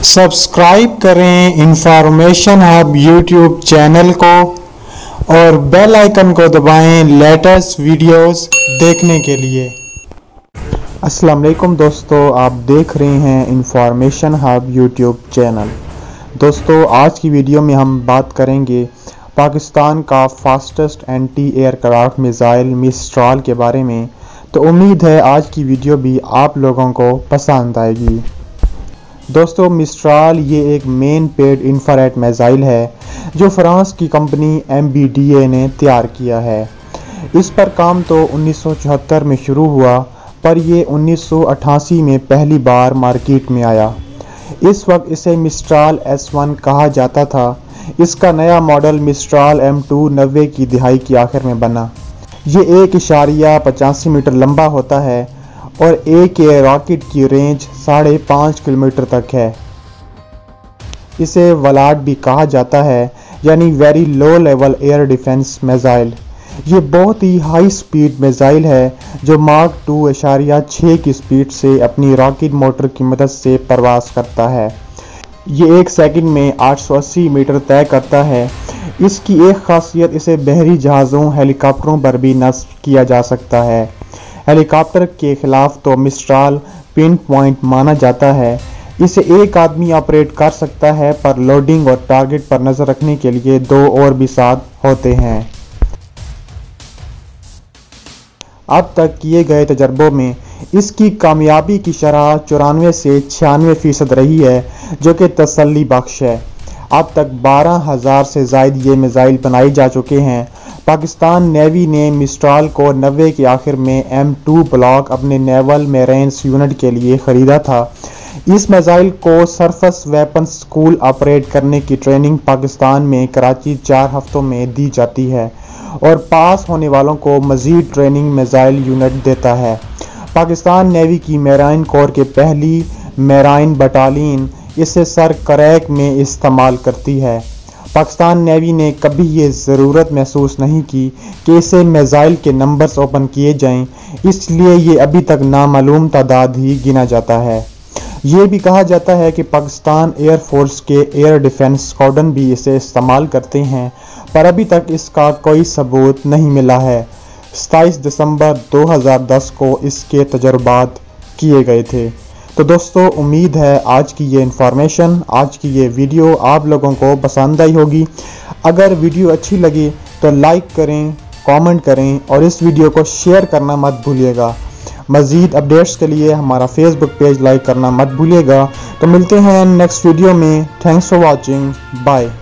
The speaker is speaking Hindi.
सब्सक्राइब करें इंफॉर्मेशन हब यूट्यूब चैनल को और बेल आइकन को दबाएं लेटेस्ट वीडियोस देखने के लिए। अस्सलाम वालेकुम दोस्तों, आप देख रहे हैं इंफॉर्मेशन हब यूट्यूब चैनल। दोस्तों, आज की वीडियो में हम बात करेंगे पाकिस्तान का fastest anti aircraft missile Mistral के बारे में। तो उम्मीद है आज की वीडियो भी आप लोगों को पसंद आएगी। दोस्तों, मिस्ट्राल ये एक मेन पेड इंफ्रारेड मिसाइल है जो फ्रांस की कंपनी MBDA ने तैयार किया है। इस पर काम तो 1974 में शुरू हुआ, पर ये 1988 में पहली बार मार्केट में आया। इस वक्त इसे मिस्ट्राल S1 कहा जाता था। इसका नया मॉडल मिस्ट्राल M2 90 की दिहाई की आखिर में बना। ये 1.85 मीटर लंबा होता है और एक रॉकेट की रेंज 5.5 किलोमीटर तक है। इसे वलाड भी कहा जाता है, यानी very low level air defence missile. ये बहुत ही हाई स्पीड मिसाइल है जो मार्क 2.6 की स्पीड से अपनी रॉकेट मोटर की मदद से परवास करता है। ये 1 सेकंड में 880 मीटर तय करता है। इसकी एक खासियत, इसे बहरी जहाज़ों हेलीकॉप्टरों पर भी नस्ब किया जा सकता है। हेलीकॉप्टर के खिलाफ तो मिस्ट्राल पिन पॉइंट माना जाता है। इसे एक आदमी ऑपरेट कर सकता है, पर लोडिंग और टारगेट पर नजर रखने के लिए 2 और भी साथ होते हैं। अब तक किए गए तजर्बों में इसकी कामयाबी की शरह 94 से 96% रही है, जो कि तसल्ली बख्श है। अब तक 12,000 से ज़ायद ये मिसाइल बनाए जा चुके हैं। पाकिस्तान नेवी ने मिस्ट्राल को 90 के आखिर में M2 ब्लॉक अपने नेवल मेरेन्स यूनिट के लिए ख़रीदा था। इस मिसाइल को सरफेस वेपन स्कूल ऑपरेट करने की ट्रेनिंग पाकिस्तान में कराची 4 हफ्तों में दी जाती है और पास होने वालों को मज़ीद ट्रेनिंग मिसाइल यूनिट देता है। पाकिस्तान नेवी की मेराइन कोर के पहली मेराइन बटालियन इसे सर क्रैक में इस्तेमाल करती है। पाकिस्तान नेवी ने कभी ये ज़रूरत महसूस नहीं की कि इसे मिसाइल के नंबर्स ओपन किए जाएं, इसलिए ये अभी तक नामालूम तादाद ही गिना जाता है। ये भी कहा जाता है कि पाकिस्तान एयरफोर्स के एयर डिफेंस स्क्वाड्रन भी इसे इस्तेमाल करते हैं, पर अभी तक इसका कोई सबूत नहीं मिला है। 27 दिसंबर 2010 को इसके तजर्बात किए गए थे। तो दोस्तों, उम्मीद है आज की ये इन्फॉर्मेशन, आज की ये वीडियो आप लोगों को पसंद आई होगी। अगर वीडियो अच्छी लगी तो लाइक करें, कमेंट करें और इस वीडियो को शेयर करना मत भूलिएगा। मज़ीद अपडेट्स के लिए हमारा फेसबुक पेज लाइक करना मत भूलिएगा। तो मिलते हैं नेक्स्ट वीडियो में। Thanks for watching. बाय।